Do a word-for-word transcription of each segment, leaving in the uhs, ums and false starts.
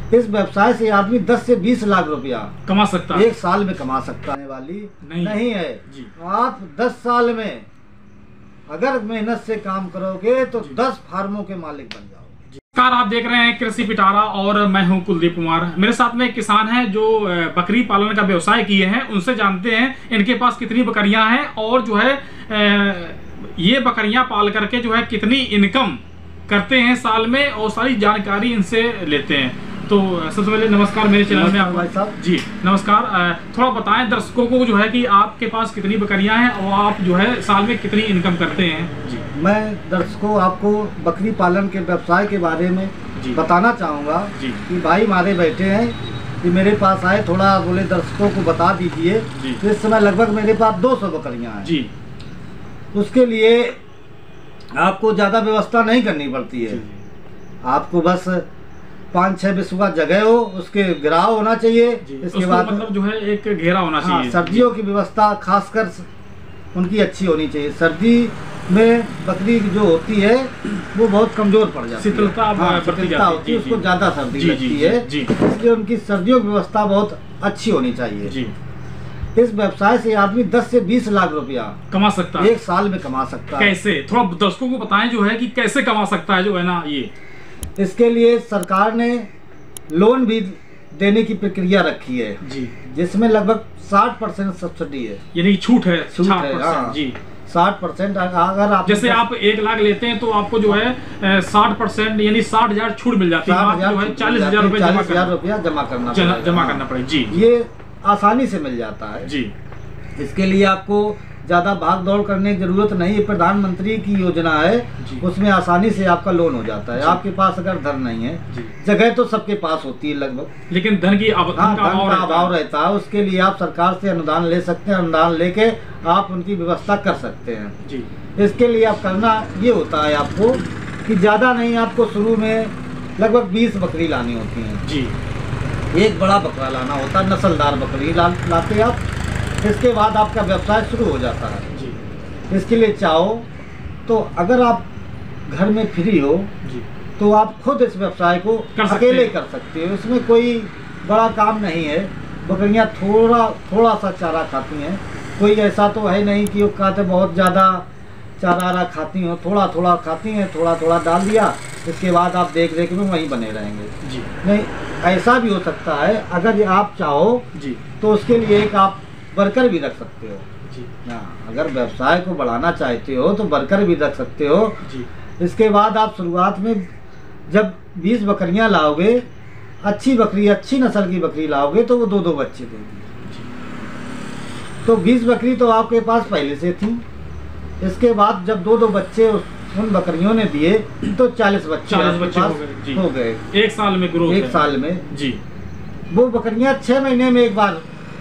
इस व्यवसाय से आदमी दस से बीस लाख रुपया कमा सकता है, एक साल में कमा सकता है वाली नहीं, नहीं है जी। आप दस साल में अगर मेहनत से काम करोगे तो दस फार्मों के मालिक बन जाओगे। नमस्कार, आप देख रहे हैं कृषि पिटारा और मैं हूं कुलदीप कुमार। मेरे साथ में एक किसान हैं जो बकरी पालन का व्यवसाय किए हैं। उनसे जानते हैं इनके पास कितनी बकरियां हैं और जो है ये बकरियां पाल करके जो है कितनी इनकम करते हैं साल में, और सारी जानकारी इनसे लेते हैं। तो सबसे पहले नमस्कार मेरे चैनल में भाई साहब। जी नमस्कार। थोड़ा बताएं दर्शकों को जो है कि आपके पास कितनी बकरियां हैं और आप जो है साल में कितनी इनकम करते हैं। जी मैं दर्शकों आपको बकरी पालन के व्यवसाय के बारे में बताना चाहूँगा कि भाई हमारे बैठे हैं कि मेरे पास आए, थोड़ा बोले दर्शकों को बता दीजिए। इस समय लगभग मेरे पास दो सौ बकरियाँ हैं जी। उसके लिए आपको ज़्यादा व्यवस्था नहीं करनी पड़ती है। आपको बस पाँच छह बिस्वा जगह हो, उसके घेराव होना चाहिए। इसके बाद मतलब जो है एक घेरा होना चाहिए। हाँ, सर्दियों की व्यवस्था खासकर उनकी अच्छी होनी चाहिए। सर्दी में बकरी जो होती है वो बहुत कमजोर पड़ जाती है, शीतलता हाँ, शीतलता होती है, उसको ज्यादा सर्दी लगती है, इसलिए उनकी सर्दियों की व्यवस्था बहुत अच्छी होनी चाहिए जी। इस व्यवसाय से आदमी दस से बीस लाख रुपया कमा सकता है, एक साल में कमा सकता है। कैसे, थोड़ा दर्शकों को बताएं जो है कि कैसे कमा सकता है जो है ना ये। इसके लिए सरकार ने लोन भी देने की प्रक्रिया रखी है जी, जिसमें लगभग साठ परसेंट सब्सिडी है, यानी छूट है, छूट है हाँ, जी साठ परसेंट। अगर आप जैसे आप एक लाख लेते हैं तो आपको जो है साठ परसेंट यानी साठ हजार छूट मिल जाती है, जो है चालीस हजार रुपए चालीस हजार रुपया जमा करना जमा करना पड़ेगा जी। ये आसानी से मिल जाता है जी। इसके लिए आपको ज्यादा भाग दौड़ करने की जरूरत नहीं है। प्रधानमंत्री की योजना है, उसमें आसानी से आपका लोन हो जाता है। आपके पास अगर धन नहीं है, जगह तो सबके पास होती है लगभग, लेकिन धन की हाँ, धन का अभाव रहता है। उसके लिए आप सरकार से अनुदान ले सकते हैं, अनुदान लेके आप उनकी व्यवस्था कर सकते हैं जी। इसके लिए आप करना ये होता है आपको कि ज्यादा नहीं, आपको शुरू में लगभग बीस बकरी लानी होती है जी। एक बड़ा बकरा लाना होता है, नस्लदार बकरी ला, लाते आप। इसके बाद आपका व्यवसाय शुरू हो जाता है जी। इसके लिए चाहो तो अगर आप घर में फ्री हो जी, तो आप खुद इस व्यवसाय को अकेले कर सकते हो। इसमें कोई बड़ा काम नहीं है। बकरियां थोड़ा थोड़ा सा चारा खाती हैं, कोई ऐसा तो है नहीं कि वो कहते बहुत ज़्यादा चारा खाती हो, थोड़ा थोड़ा खाती हैं, थोड़ा थोड़ा डाल दिया, इसके बाद आप देख रेख में वहीं बने रहेंगे जी। नहीं, ऐसा भी हो सकता है अगर आप चाहो जी, तो उसके लिए एक आप वर्कर भी रख सकते हो जी। हाँ, अगर व्यवसाय को बढ़ाना चाहते हो तो वर्कर भी रख सकते हो जी। इसके बाद आप शुरुआत में जब बीस बकरियां लाओगे, अच्छी बकरी, अच्छी नस्ल की बकरी लाओगे तो वो दो दो बच्चे देगी जी। तो बीस बकरी तो आपके पास पहले से थी। इसके बाद जब दो दो बच्चे उन बकरियों ने दिए तो चालीस बच्चे चालीस बच्चे हो गए हो गए एक साल में ग्रोथ एक साल में जी। वो बकरियां छह महीने में एक बार,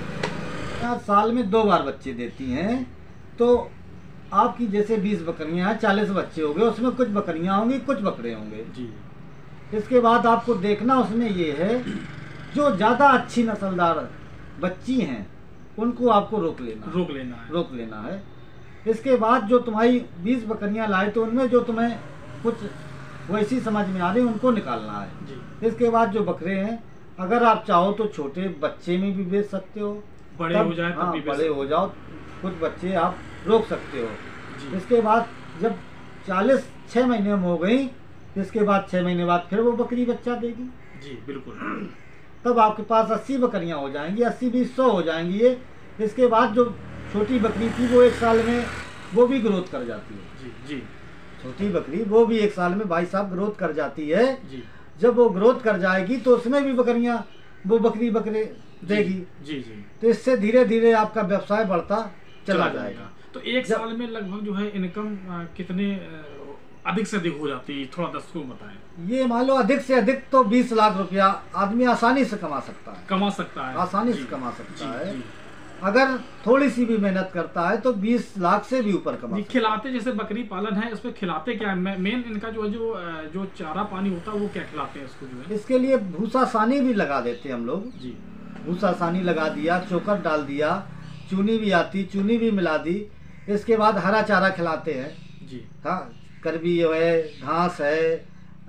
साल में दो बार बच्चे देती हैं। तो आपकी जैसे बीस बकरियां हैं, चालीस बच्चे हो गए, उसमें कुछ बकरियां होंगी, कुछ बकरे होंगे जी। इसके बाद आपको देखना उसमें ये है, जो ज्यादा अच्छी नस्लदार बच्ची हैं उनको आपको रोक लेना रोक लेना है रोक लेना है। इसके बाद जो तुम्हारी बीस बकरियां लाए तो उनमें जो तुम्हें कुछ वैसी समझ में आ रही उनको निकालना है जी। इसके बाद जो बकरे हैं, अगर आप चाहो तो छोटे बच्चे में भी बेच सकते हो, बड़े हो जाए हाँ, बड़े हो जाओ, कुछ बच्चे आप रोक सकते हो जी। इसके बाद जब चालीस छः महीने में हो गई, इसके बाद छः महीने बाद फिर वो बकरी बच्चा देगी जी, बिल्कुल। तब आपके पास अस्सी बकरियां हो जाएंगी, अस्सी बीस सौ हो जाएंगी ये। इसके बाद जो छोटी बकरी थी वो एक साल में वो भी ग्रोथ कर जाती है जी जी। छोटी बकरी वो भी एक साल में भाई साहब ग्रोथ कर जाती है जी। जब वो ग्रोथ कर जाएगी तो उसमें भी बकरियां वो बकरी बकरे देगी जी जी। तो इससे धीरे धीरे आपका व्यवसाय बढ़ता चला जाएगा। तो एक साल में लगभग जो है इनकम कितने अधिक से अधिक हो जाती है, थोड़ा दर्शकों को बताएं। ये मान लो अधिक से अधिक तो बीस लाख रुपया आदमी आसानी से कमा सकता है कमा सकता है आसानी से कमा सकता है। अगर थोड़ी सी भी मेहनत करता है तो बीस लाख से भी ऊपर कमा। खिलाते जैसे बकरी पालन है, इसमें खिलाते क्या है? मेन इनका जो है जो जो चारा पानी होता है वो क्या खिलाते हैं इसको जो है? इसके लिए भूसा सानी भी लगा देते हैं हम लोग जी। भूसा सानी लगा दिया, चोकर डाल दिया, चूनी भी आती, चूनी भी मिला दी। इसके बाद हरा चारा खिलाते हैं जी। हाँ, करबी है, घास है,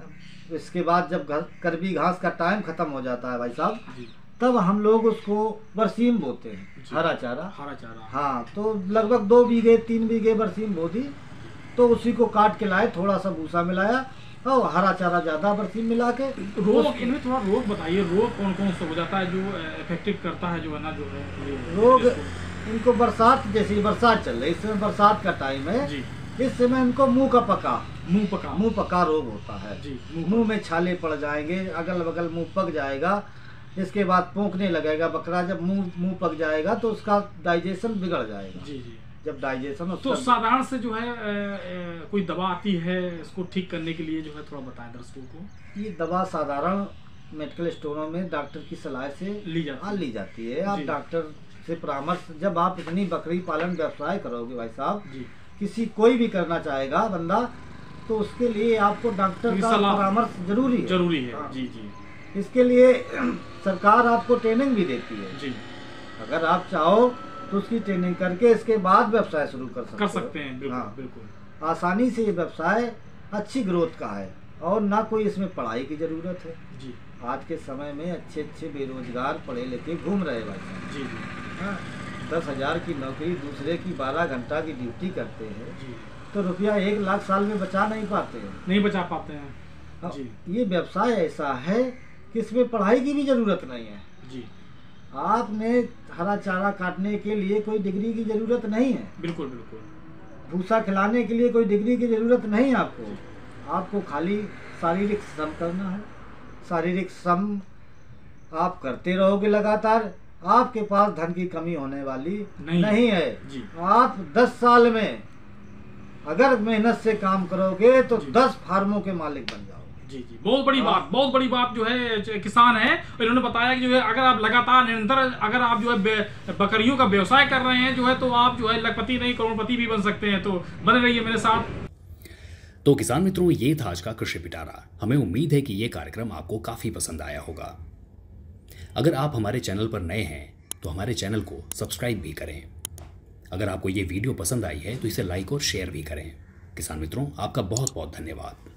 इसके बाद जब करबी घास का टाइम खत्म हो जाता है भाई साहब, तब हम लोग उसको बरसीम बोते हैं, हरा चारा। हरा चारा हाँ, तो लगभग दो बीघे तीन बीघे बरसीम बो दी, तो उसी को काट के लाए, थोड़ा सा भूसा मिलाया और हरा चारा ज्यादा बरसीम मिला के। रोग, इनमें थोड़ा रोग बताइए, रोग कौन कौन सा हो जाता है जो इफेक्टिव करता है, जो है ना जो है रोग इनको बरसात, जैसी बरसात चल रही, इस समय बरसात का टाइम है, इस समय इनको मुंह का पका मुंह पका मुंह पका रोग होता है। मुंह में छाले पड़ जाएंगे, अगल बगल मुंह पक जाएगा, इसके बाद पोंकने लगेगा बकरा। जब मुंह मुंह पक जाएगा तो उसका डाइजेशन बिगड़ जाएगा। जी जी। जब डाइजेशन तो साधारण से जो है ए, ए, कोई दवा आती है इसको ठीक करने के लिए, जो है थोड़ा बताएं दर्शकों को। ये दवा साधारण मेडिकल स्टोरों में डॉक्टर की सलाह से ली जाती है ली जाती है। आप डॉक्टर से परामर्श, जब आप इतनी बकरी पालन व्यवसाय करोगे भाई साहब, किसी कोई भी करना चाहेगा बंदा, तो उसके लिए आपको डॉक्टर का परामर्श जरूरी है जरूरी है जी जी। इसके लिए सरकार आपको ट्रेनिंग भी देती है जी। अगर आप चाहो तो उसकी ट्रेनिंग करके इसके बाद व्यवसाय शुरू कर सकते कर सकते हैं। बिल्कुल, हाँ, बिल्कुल आसानी से ये व्यवसाय अच्छी ग्रोथ का है और ना कोई इसमें पढ़ाई की जरूरत है जी। आज के समय में अच्छे अच्छे बेरोजगार पढ़े लिखे घूम रहे भाई जी जी। हाँ, दस हजार की नौकरी, दूसरे की बारह घंटा की ड्यूटी करते हैं जी, तो रुपया एक लाख साल में बचा नहीं पाते हैं नहीं बचा पाते हैं जी। ये व्यवसाय ऐसा है कि इसमें पढ़ाई की भी जरूरत नहीं है जी। आपने हरा चारा काटने के लिए कोई डिग्री की जरूरत नहीं है। बिल्कुल बिल्कुल। भूसा खिलाने के लिए कोई डिग्री की जरूरत नहीं है आपको। आपको खाली शारीरिक श्रम करना है। शारीरिक श्रम आप करते रहोगे लगातार, आपके पास धन की कमी होने वाली नहीं, नहीं है जी। आप दस साल में अगर मेहनत से काम करोगे तो दस फार्मों के मालिक बन जाओगे जी जी। बहुत बड़ी बात, बहुत बड़ी बात जो है किसान है, इन्होंने बताया कि जो है अगर आप लगातार निरंतर अगर आप जो है बकरियों का व्यवसाय कर रहे हैं जो है, तो आप जो है लखपति नहीं करोड़पति भी बन सकते हैं। तो बने रहिए मेरे साथ। तो किसान मित्रों, ये था आज का कृषि पिटारा। हमें उम्मीद है कि ये कार्यक्रम आपको काफी पसंद आया होगा। अगर आप हमारे चैनल पर नए हैं तो हमारे चैनल को सब्सक्राइब भी करें। अगर आपको ये वीडियो पसंद आई है तो इसे लाइक और शेयर भी करें। किसान मित्रों, आपका बहुत बहुत धन्यवाद।